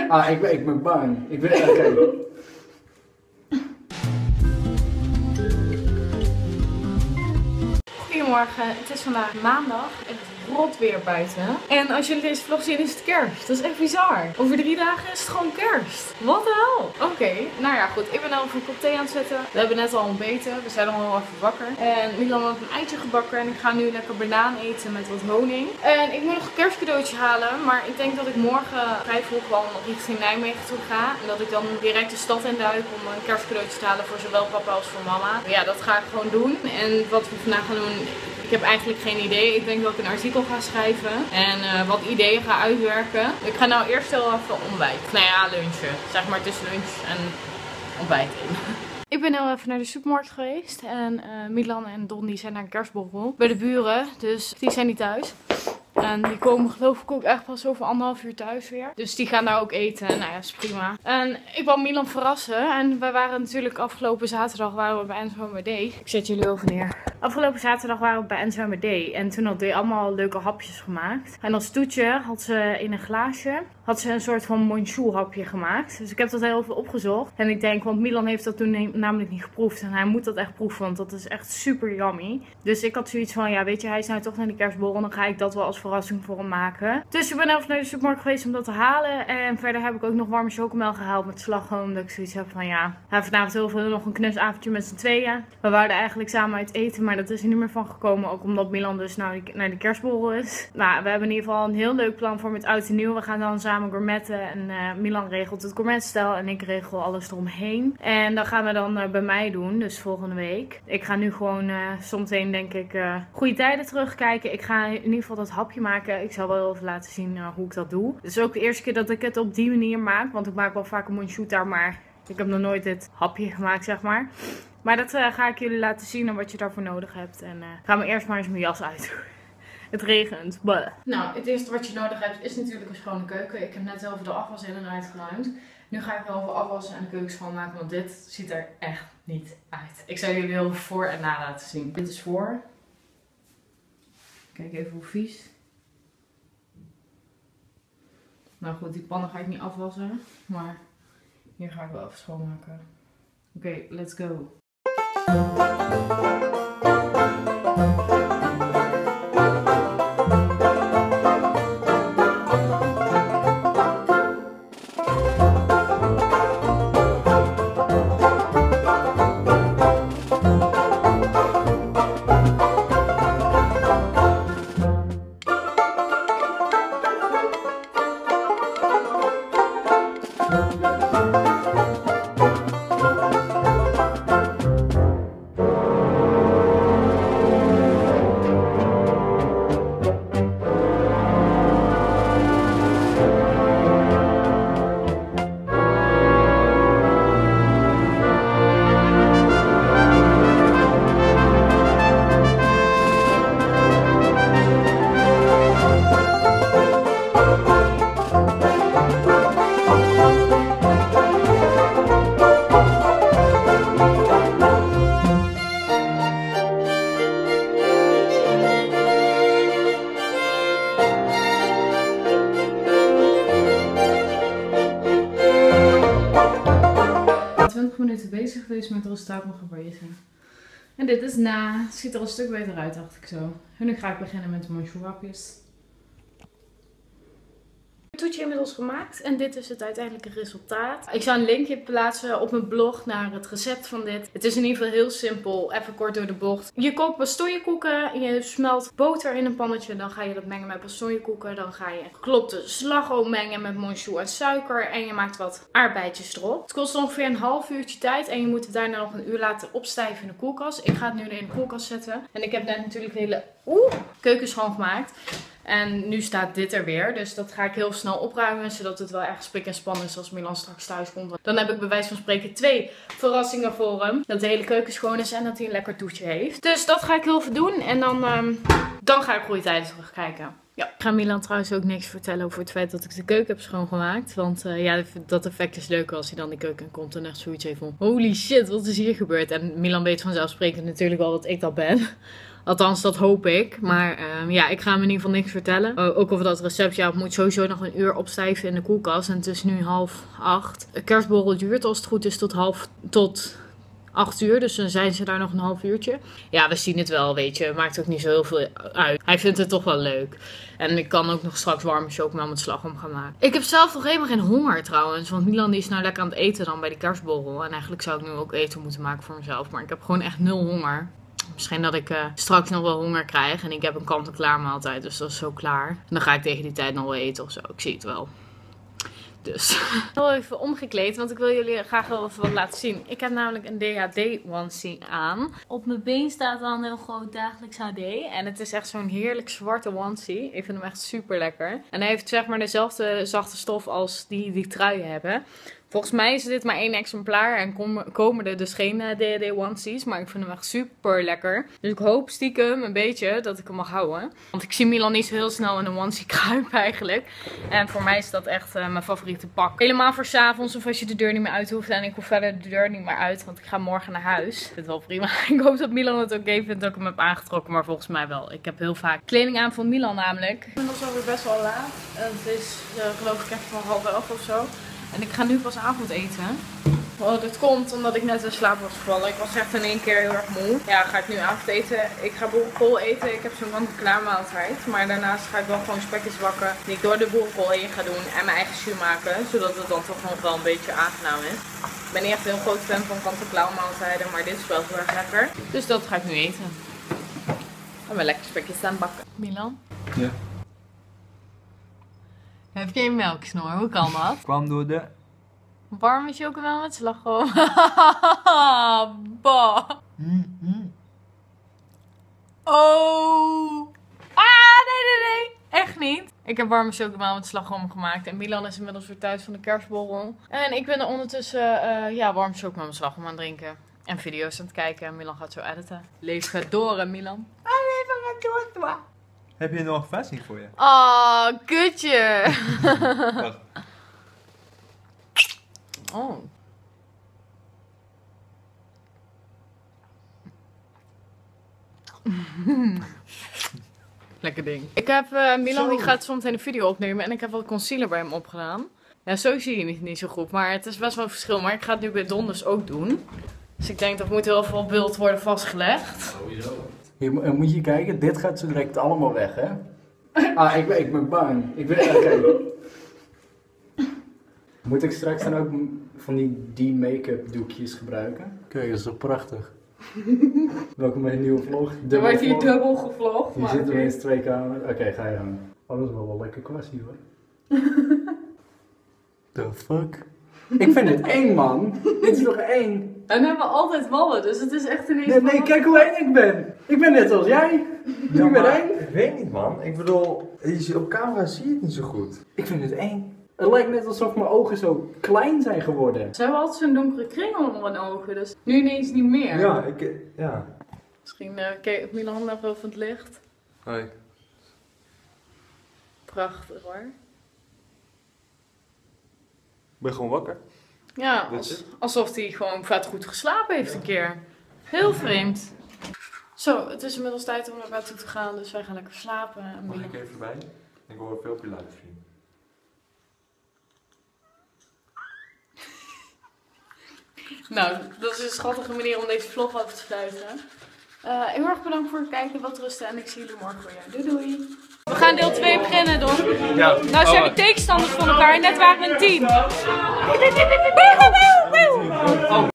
Ah, ik ben bang. Ik ben... Oké. Goedemorgen, het is vandaag maandag. Het is rot weer buiten. En als jullie deze vlog zien is het kerst. Dat is echt bizar. Over 3 dagen is het gewoon kerst. Wat de hel? Oké, nou ja goed. Ik ben al even een kop thee aan het zetten. We hebben net al ontbeten. We zijn al even wakker. En Milan heeft een eitje gebakken. En ik ga nu lekker banaan eten met wat honing. En ik moet nog een kerstcadeautje halen. Maar ik denk dat ik morgen vrij vroeg wel nog richting Nijmegen toe ga. En dat ik dan direct de stad in duik om een kerstcadeautje te halen voor zowel papa als voor mama. Maar ja, dat ga ik gewoon doen. En wat we vandaag gaan doen... Ik heb eigenlijk geen idee. Ik denk dat ik een artikel ga schrijven. En wat ideeën ga uitwerken. Ik ga nou eerst heel even ontbijten. Nou ja, lunchen. Zeg maar tussen lunch en ontbijt in. Ik ben heel even naar de supermarkt geweest. En Milan en Don die zijn naar een kerstborrel. Bij de buren. Dus die zijn niet thuis. En die komen geloof ik ook echt pas over 1,5 uur thuis weer. Dus die gaan daar ook eten. Nou ja, is prima. En ik wou Milan verrassen. En wij waren natuurlijk afgelopen zaterdag waren we bij Enzo en Medee. Ik zet jullie over neer. Afgelopen zaterdag waren we bij Enzo en Medee. En toen had hij allemaal leuke hapjes gemaakt. En als toetje had ze in een glaasje een soort van Monchou hapje gemaakt. Dus ik heb dat heel veel opgezocht. En ik denk, want Milan heeft dat toen namelijk niet geproefd. En hij moet dat echt proeven, want dat is echt super yummy. Dus ik had zoiets van, ja weet je, hij is nou toch naar de kerstborrel. Dan ga ik dat wel als verrassing voor hem maken. Dus ik ben even naar de supermarkt geweest om dat te halen. En verder heb ik ook nog warme chocomel gehaald met slagroom. Omdat ik zoiets heb van, ja, hij heeft vanavond heel veel nog een knusavondje met z'n tweeën. We wouden eigenlijk samen uit eten, maar dat is er niet meer van gekomen. Ook omdat Milan dus naar de kerstborrel is. Nou, we hebben in ieder geval een heel leuk plan voor met oud en nieuw. We gaan dan samen gourmetten. En Milan regelt het gourmetstel en ik regel alles eromheen. En dat gaan we dan bij mij doen, dus volgende week. Ik ga nu gewoon zometeen denk ik goede tijden terugkijken. Ik ga in ieder geval dat hapje maken. Ik zal wel even laten zien hoe ik dat doe. Het is ook de eerste keer dat ik het op die manier maak. Want ik maak wel vaak een monchouta, maar ik heb nog nooit dit hapje gemaakt, zeg maar. Maar dat ga ik jullie laten zien en wat je daarvoor nodig hebt. En ga me eerst maar eens mijn jas uitdoen. Het regent. Bleh. Nou, het eerste wat je nodig hebt is natuurlijk een schone keuken. Ik heb net heel veel de afwas in en uitgeruimd. Nu ga ik heel veel afwassen en de keuken schoonmaken, want dit ziet er echt niet uit. Ik zal jullie heel veel voor en na laten zien. Dit is voor. Kijk even hoe vies. Nou goed, die pannen ga ik niet afwassen, maar hier ga ik wel even schoonmaken. Oké, let's go. Minuten bezig geweest met het resultaat nog gewezen. En dit is na. Het ziet er een stuk beter uit, dacht ik zo. En nu ga ik beginnen met de Monchou hapjes. Het toetje inmiddels gemaakt en dit is het uiteindelijke resultaat. Ik zal een linkje plaatsen op mijn blog naar het recept van dit. Het is in ieder geval heel simpel, even kort door de bocht. Je koopt pastoienkoeken, je smelt boter in een pannetje, dan ga je dat mengen met pastoienkoeken. Dan ga je geklopte slagroom mengen met Monchou en suiker en je maakt wat aardbeidjes erop. Het kost ongeveer een half uurtje tijd en je moet het daarna nog een uur laten opstijven in de koelkast. Ik ga het nu in de koelkast zetten en ik heb net natuurlijk de hele keuken schoongemaakt. En nu staat dit er weer. Dus dat ga ik heel snel opruimen. Zodat het wel echt spik en span is als Milan straks thuis komt. Dan heb ik bij wijze van spreken 2 verrassingen voor hem. Dat de hele keuken schoon is en dat hij een lekker toetje heeft. Dus dat ga ik heel veel doen. En dan ga ik goede tijden terugkijken. Ja. Ik ga Milan trouwens ook niks vertellen over het feit dat ik de keuken heb schoongemaakt. Want ja, dat effect is leuker als hij dan de keuken in komt en echt zoiets heeft van holy shit, wat is hier gebeurd? En Milan weet vanzelfsprekend natuurlijk wel dat ik dat ben. Althans, dat hoop ik. Maar ja, ik ga hem in ieder geval niks vertellen. Ook over dat recept. Ja, het moet sowieso nog een uur opstijven in de koelkast. En het is nu 7:30. De kerstborrel duurt als het goed is tot 8 uur. Dus dan zijn ze daar nog een half uurtje. Ja, we zien het wel, weet je. Maakt ook niet zo heel veel uit. Hij vindt het toch wel leuk. En ik kan ook nog straks warme chocomel met slagroom gaan maken. Ik heb zelf nog helemaal geen honger trouwens. Want Milan die is nou lekker aan het eten dan bij die kerstborrel. En eigenlijk zou ik nu ook eten moeten maken voor mezelf. Maar ik heb gewoon echt 0 honger. Misschien dat ik straks nog wel honger krijg. En ik heb een kant-en-klaar maaltijd. Dus dat is zo klaar. En dan ga ik tegen die tijd nog wel eten of zo. Ik zie het wel. Dus. Ik wil even omgekleed, want ik wil jullie graag wel even wat laten zien. Ik heb namelijk een DHD onesie aan. Op mijn been staat dan een heel groot dagelijks HD. En het is echt zo'n heerlijk zwarte onesie. Ik vind hem echt super lekker. En hij heeft zeg maar dezelfde zachte stof als die truien hebben. Volgens mij is dit maar 1 exemplaar en komen er dus geen DHD onesies. Maar ik vind hem echt super lekker. Dus ik hoop stiekem een beetje dat ik hem mag houden. Want ik zie Milan niet zo heel snel in een onesie kruipen eigenlijk. En voor mij is dat echt mijn favoriete pak. Helemaal voor 's avonds of als je de deur niet meer uit hoeft. En ik hoef verder de deur niet meer uit, want ik ga morgen naar huis. Ik vind het wel prima. Ik hoop dat Milan het oké vindt dat ik hem heb aangetrokken. Maar volgens mij wel. Ik heb heel vaak kleding aan van Milan namelijk. Ik ben nog alweer best wel laat. Het is geloof ik echt van 10:30 of zo. En ik ga nu pas avondeten. Oh, dit komt omdat ik net in slaap was gevallen. Ik was echt in 1 keer heel erg moe. Ja, ga ik nu avondeten. Ik ga boerenkool eten. Ik heb zo'n kant-en-klaar maaltijd. Maar daarnaast ga ik wel gewoon spekjes bakken. Die ik door de boerenkool heen ga doen. En mijn eigen jus maken. Zodat het dan toch nog wel een beetje aangenaam is. Ik ben niet echt een heel groot fan van kant-en-klaar maaltijden. Maar dit is wel heel erg lekker. Dus dat ga ik nu eten. En mijn lekker spekjes staan bakken. Milan? Ja. Heb je een melksnoer? Hoe kan dat? Kwam door de... Warme chocomel met slagroom. Bah. Oh. Ah, nee. Echt niet. Ik heb warme chocomel met slagroom gemaakt. En Milan is inmiddels weer thuis van de kerstborrel. En ik ben er ondertussen warme chocomel met slagroom aan het drinken. En video's aan het kijken. En Milan gaat zo editen. Leef gaat door, Milan. Leven gaat door. Heb je nog een versie voor je? Oh, kutje. Oh. Lekker ding. Ik heb Milan die gaat zometeen een video opnemen en ik heb wat concealer bij hem opgedaan. Ja, zo zie je niet zo goed, maar het is best wel een verschil. Maar ik ga het nu bij Donders ook doen. Dus ik denk dat moet heel veel beeld worden vastgelegd. Sowieso. Hier moet je kijken, dit gaat zo direct allemaal weg, hè? Ah, ik ben bang. Ik ben oké. Moet ik straks dan ook van die make-up doekjes gebruiken? Kijk, dat is toch prachtig. Welkom bij een nieuwe vlog. Er wordt hier dubbel gevlogd. Hier zitten we eens 2 camera's. Oké, ga je gang. Oh, dat is wel een lekker kwestie hoor. The fuck? Ik vind het eng, man. Dit is toch eng? En we hebben altijd wallen, dus het is echt ineens... Nee, kijk hoe eng ik ben. Ik ben net als jij. Ja, Ik ben eng. Ik weet niet, man. Ik bedoel, op camera zie je het niet zo goed. Ik vind het eng. Het lijkt net alsof mijn ogen zo klein zijn geworden. Ze hebben altijd zo'n donkere kring onder hun ogen, dus nu ineens niet meer. Ja. Misschien kijk Milan nog wel van het licht. Hoi. Prachtig hoor. Ik ben gewoon wakker. Ja, alsof hij gewoon vet goed geslapen heeft een keer. Heel vreemd. Zo, het is inmiddels tijd om naar bed toe te gaan, dus wij gaan lekker slapen. En Mag ik even bij? Ik hoor veel op je livestream. Nou, dat is een schattige manier om deze vlog af te sluiten. Heel erg bedankt voor het kijken, wat rusten en ik zie jullie morgen weer. Doei doei! We gaan deel 2 beginnen, Don. Ja. Nou zijn we tegenstanders van elkaar en net waren we een team.